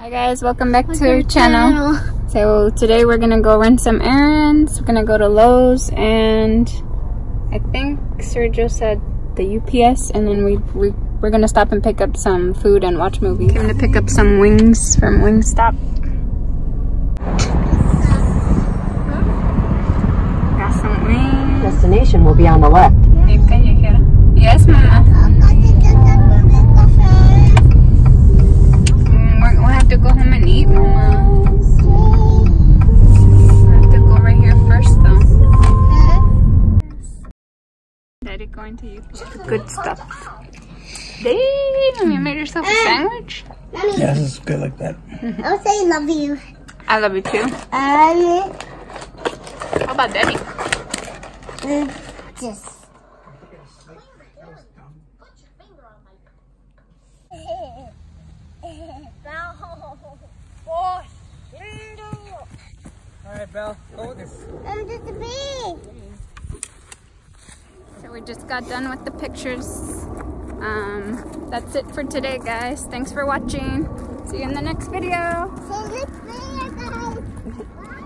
Hi guys, welcome back to our channel. So today we're gonna go run some errands. We're gonna go to Lowe's, and I think Sergio said the UPS, and then we're gonna stop and pick up some food and watch movies. I'm gonna pick up some wings from Wingstop. Got some wings. Destination will be on the left. Yes, Mama. We'll have to go home and eat, Mama. We have to go right here first, though. Daddy going to UPS. Good stuff. Damn, you made yourself a sandwich? Yeah, this is good like that. I'll say love you. I love you too. How about Daddy? Just. Alright, Belle, go with this. I'm just a bee. So we just got done with the pictures. That's it for today, guys. Thanks for watching. See you in the next video. See you next video, guys.